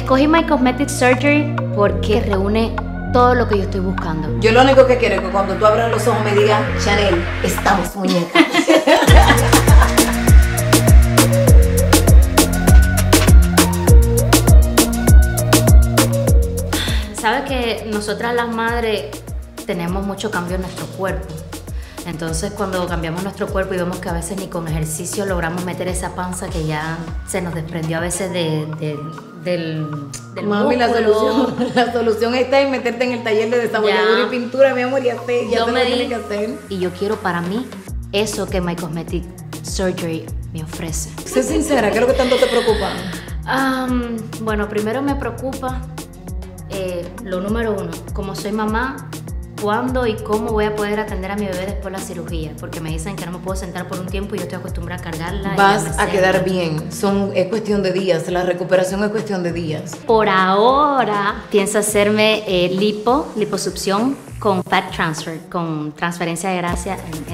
Escogí My Cosmetic Surgery porque reúne todo lo que yo estoy buscando. Yo lo único que quiero es que cuando tú abras los ojos me digas, Chanel, estamos muñecas. Sabes que nosotras las madres tenemos mucho cambio en nuestro cuerpo. Entonces cuando cambiamos nuestro cuerpo y vemos que a veces ni con ejercicio logramos meter esa panza que ya se nos desprendió a veces del Mami, músculo. la solución está en meterte en el taller de desabolladura y pintura, mi amor, y hacer, ya sé lo que tienes que hacer. Y yo quiero para mí eso que My Cosmetic Surgery me ofrece. Sé sincera, ¿qué es lo que tanto te preocupa? Bueno, primero me preocupa lo número uno, como soy mamá, ¿cuándo y cómo voy a poder atender a mi bebé después de la cirugía? Porque me dicen que no me puedo sentar por un tiempo y yo estoy acostumbrada a cargarla. Vas a quedar bien, es cuestión de días, la recuperación es cuestión de días. Por ahora pienso hacerme liposucción con fat transfer, con transferencia de grasa.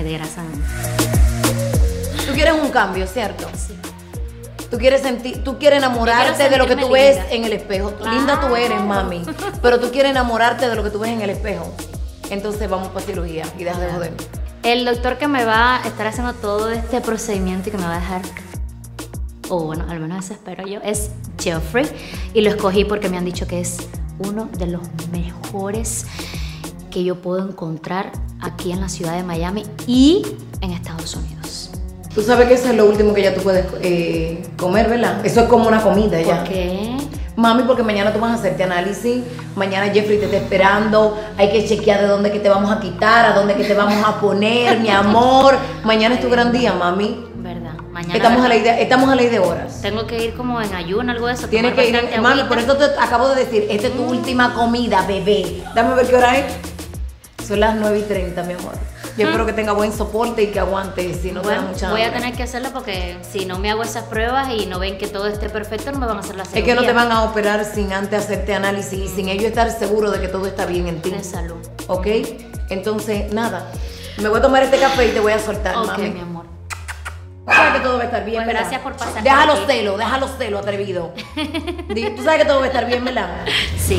Tú quieres un cambio, ¿cierto? Sí. Tú quieres enamorarte de lo que tú ves en el espejo. Claro. Linda tú eres, mami, pero tú quieres enamorarte de lo que tú ves en el espejo. Entonces vamos para cirugía y deja de joder. El doctor que me va a estar haciendo todo este procedimiento y que me va a dejar, o bueno, al menos eso espero yo, es Geoffrey. Y lo escogí porque me han dicho que es uno de los mejores que yo puedo encontrar aquí en la ciudad de Miami y en Estados Unidos. Tú sabes que eso es lo último que ya tú puedes comer, ¿verdad? Eso es como una comida ya. ¿Por qué? Mami, porque mañana tú vas a hacerte análisis, mañana Jeffrey te está esperando, hay que chequear de dónde que te vamos a quitar, a dónde que te vamos a poner, mi amor. Mañana es tu gran día, mami. ¿Verdad? Mañana Estamos a ley de horas. tengo que ir como en ayuno, algo de eso. Tienes que ir, mami, por eso te acabo de decir, esta es tu última comida, bebé. Dame ver qué hora es. Son las 9:30, mi amor. Yo espero que tenga buen soporte y que aguante, si no te da mucha voy a hambre. tener que hacerlo porque si no me hago esas pruebas y no ven que todo esté perfecto, no me van a hacer la cirugía. Es que no te van a operar sin antes hacerte análisis y sin ellos estar seguros de que todo está bien en ti. De salud. ¿Ok? Entonces, nada. Me voy a tomar este café y te voy a soltar, Ok, mami. mi amor. Tú sabes que todo va a estar bien, Pues ¿verdad? gracias por pasar Deja por los celos, atrevido. Tú sabes que todo va a estar bien, ¿verdad? Sí.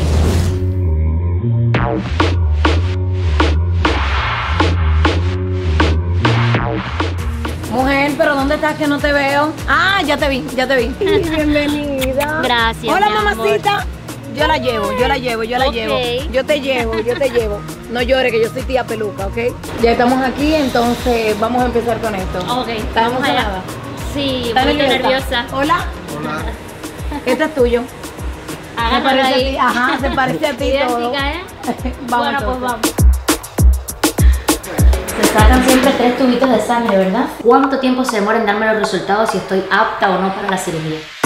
Mujer, ¿pero dónde estás que no te veo? Ah, ya te vi. Bienvenida. Gracias. Hola, mi amor. mamacita. Yo la llevo. Ok. Yo te llevo. No llores, que yo soy tía peluca, ¿ok? Ya estamos aquí, entonces vamos a empezar con esto. Ok, ¿Estás vamos allá. emocionada? Sí, un ¿Estás poquito nerviosa. Hola. Este es tuyo. Se Háganlo parece a ahí. ti, ajá, se parece a ti todo. Idéntica, ¿eh? Vamos bueno, pues entonces. vamos. Se sacan siempre 3 tubitos de sangre, ¿verdad? ¿Cuánto tiempo se demora en darme los resultados si estoy apta o no para la cirugía?